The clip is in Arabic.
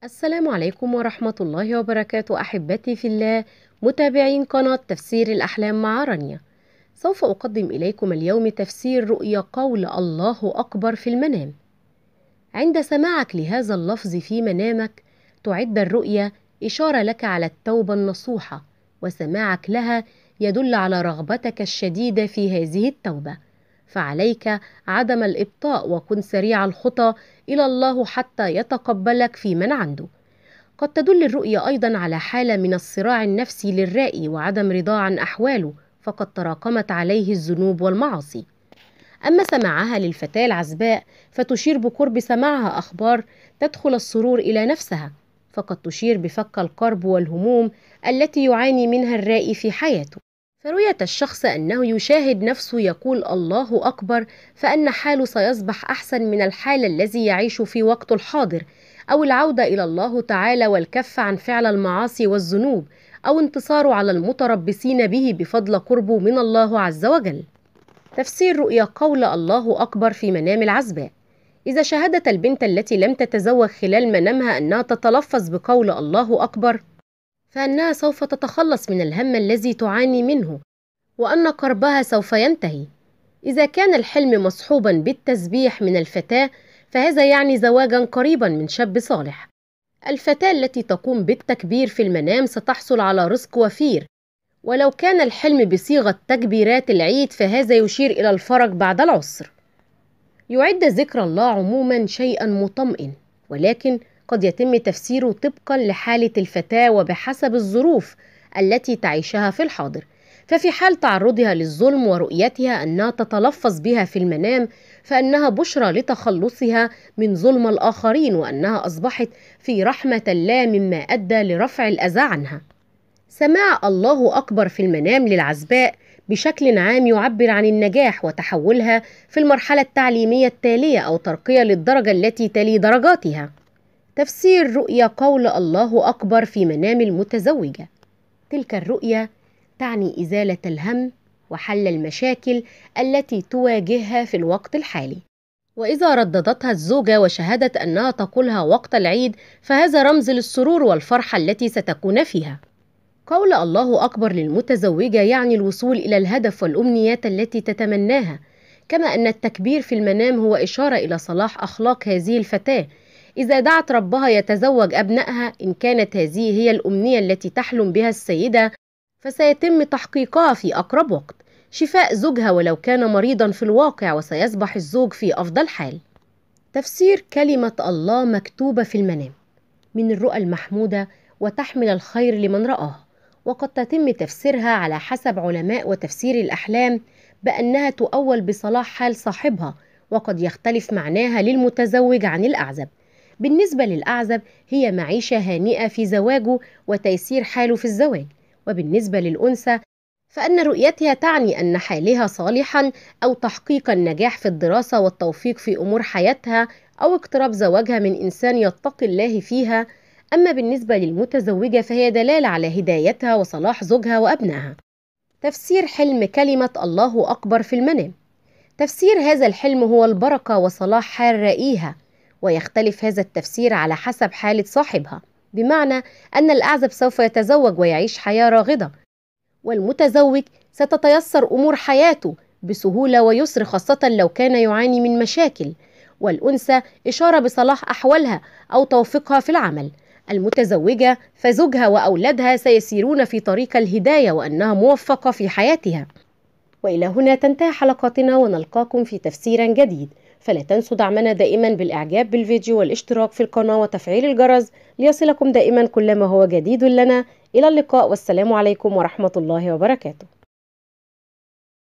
السلام عليكم ورحمة الله وبركاته أحبتي في الله متابعين قناة تفسير الأحلام مع رانيا. سوف أقدم إليكم اليوم تفسير رؤيا قول الله أكبر في المنام. عند سماعك لهذا اللفظ في منامك تعد الرؤيا إشارة لك على التوبة النصوحة، وسماعك لها يدل على رغبتك الشديدة في هذه التوبة، فعليك عدم الإبطاء وكن سريع الخطى إلى الله حتى يتقبلك في من عنده. قد تدل الرؤيا أيضا على حالة من الصراع النفسي للرائي وعدم رضاه عن أحواله، فقد تراكمت عليه الذنوب والمعاصي. أما سماعها للفتاة العزباء فتشير بقرب سماعها أخبار تدخل السرور إلى نفسها، فقد تشير بفك الكرب والهموم التي يعاني منها الرائي في حياته. فرؤية الشخص أنه يشاهد نفسه يقول الله أكبر، فأن حاله سيصبح أحسن من الحال الذي يعيش في وقته الحاضر، أو العودة إلى الله تعالى والكف عن فعل المعاصي والذنوب، أو انتصاره على المتربصين به بفضل قربه من الله عز وجل. تفسير رؤيا قول الله أكبر في منام العزباء. إذا شاهدت البنت التي لم تتزوج خلال منامها أنها تتلفظ بقول الله أكبر، فأنها سوف تتخلص من الهم الذي تعاني منه، وأن كربها سوف ينتهي. إذا كان الحلم مصحوبا بالتسبيح من الفتاة، فهذا يعني زواجا قريبا من شاب صالح. الفتاة التي تقوم بالتكبير في المنام ستحصل على رزق وفير، ولو كان الحلم بصيغة تكبيرات العيد فهذا يشير إلى الفرج بعد العسر. يعد ذكر الله عموما شيئا مطمئن، ولكن قد يتم تفسيره طبقا لحالة الفتاة وبحسب الظروف التي تعيشها في الحاضر. ففي حال تعرضها للظلم ورؤيتها أنها تتلفظ بها في المنام، فإنها بشرى لتخلصها من ظلم الآخرين، وأنها أصبحت في رحمة الله مما أدى لرفع الأذى عنها. سماع الله أكبر في المنام للعزباء بشكل عام يعبر عن النجاح وتحولها في المرحلة التعليمية التالية أو ترقية للدرجة التي تلي درجاتها. تفسير رؤيا قول الله أكبر في منام المتزوجة. تلك الرؤيا تعني إزالة الهم وحل المشاكل التي تواجهها في الوقت الحالي، وإذا رددتها الزوجة وشهدت أنها تقولها وقت العيد فهذا رمز للسرور والفرحة التي ستكون فيها. قول الله أكبر للمتزوجة يعني الوصول إلى الهدف والأمنيات التي تتمناها، كما أن التكبير في المنام هو إشارة إلى صلاح أخلاق هذه الفتاة. إذا دعت ربها يتزوج أبنائها، إن كانت هذه هي الأمنية التي تحلم بها السيدة، فسيتم تحقيقها في أقرب وقت. شفاء زوجها ولو كان مريضا في الواقع، وسيصبح الزوج في أفضل حال. تفسير كلمة الله مكتوبة في المنام. من الرؤى المحمودة وتحمل الخير لمن رآها، وقد تتم تفسيرها على حسب علماء وتفسير الأحلام بأنها تؤول بصلاح حال صاحبها، وقد يختلف معناها للمتزوج عن الأعزب. بالنسبة للأعزب هي معيشة هانئة في زواجه وتيسير حاله في الزواج، وبالنسبة للأنثى فأن رؤيتها تعني أن حالها صالحا أو تحقيق النجاح في الدراسة والتوفيق في أمور حياتها، أو اقتراب زواجها من إنسان يتقي الله فيها. أما بالنسبة للمتزوجة فهي دلالة على هدايتها وصلاح زوجها وأبنائها. تفسير حلم كلمة الله أكبر في المنام. تفسير هذا الحلم هو البركة وصلاح حال رائيها، ويختلف هذا التفسير على حسب حالة صاحبها، بمعنى أن الأعزب سوف يتزوج ويعيش حياة راغدة، والمتزوج ستتيسر أمور حياته بسهولة ويسر، خاصة لو كان يعاني من مشاكل، والأنثى إشارة بصلاح أحوالها أو توفيقها في العمل. المتزوجة فزوجها وأولادها سيسيرون في طريق الهداية وأنها موفقة في حياتها. وإلى هنا تنتهي حلقاتنا، ونلقاكم في تفسير جديد. فلا تنسوا دعمنا دائما بالإعجاب بالفيديو والاشتراك في القناة وتفعيل الجرس ليصلكم دائما كل ما هو جديد لنا. إلى اللقاء، والسلام عليكم ورحمة الله وبركاته.